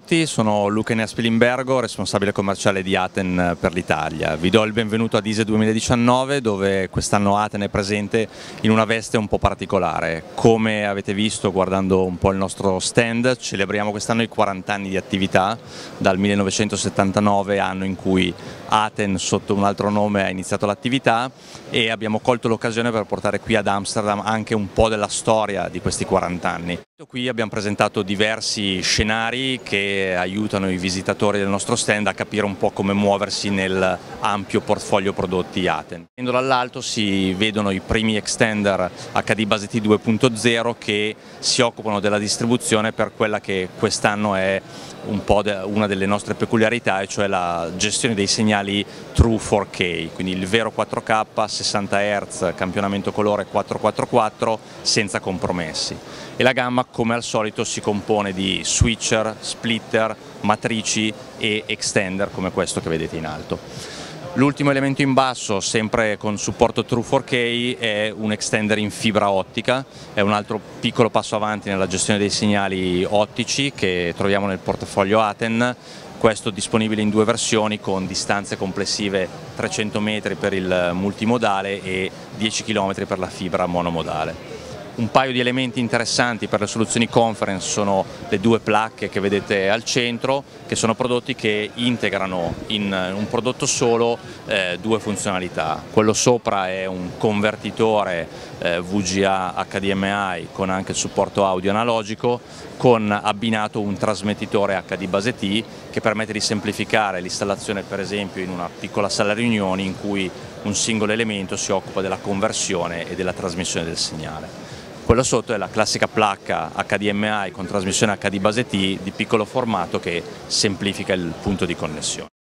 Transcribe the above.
Sono Luca Spilimbergo, responsabile commerciale di Aten per l'Italia. Vi do il benvenuto ad ISE 2019, dove quest'anno Aten è presente in una veste un po' particolare. Come avete visto guardando un po' il nostro stand, celebriamo quest'anno i 40 anni di attività, dal 1979, anno in cui Aten sotto un altro nome ha iniziato l'attività, e abbiamo colto l'occasione per portare qui ad Amsterdam anche un po' della storia di questi 40 anni. Qui abbiamo presentato diversi scenari che aiutano i visitatori del nostro stand a capire un po' come muoversi nel ampio portfolio prodotti Aten. Dall'alto si vedono i primi extender HD Base T 2.0 che si occupano della distribuzione per quella che quest'anno è un po' una delle nostre peculiarità, e cioè la gestione dei segnali True 4K, quindi il vero 4K, 60 Hz, campionamento colore 444 senza compromessi. E la gamma, come al solito, si compone di switcher, splitter, matrici e extender come questo che vedete in alto. L'ultimo elemento in basso, sempre con supporto True 4K, è un extender in fibra ottica, è un altro piccolo passo avanti nella gestione dei segnali ottici che troviamo nel portafoglio Aten. Questo disponibile in due versioni con distanze complessive 300 metri per il multimodale e 10 km per la fibra monomodale. Un paio di elementi interessanti per le soluzioni conference sono le due placche che vedete al centro, che sono prodotti che integrano in un prodotto solo due funzionalità. Quello sopra è un convertitore VGA HDMI con anche il supporto audio analogico, con abbinato un trasmettitore HD Base T che permette di semplificare l'installazione, per esempio in una piccola sala riunioni in cui un singolo elemento si occupa della conversione e della trasmissione del segnale. Quello sotto è la classica placca HDMI con trasmissione HD Base T di piccolo formato che semplifica il punto di connessione.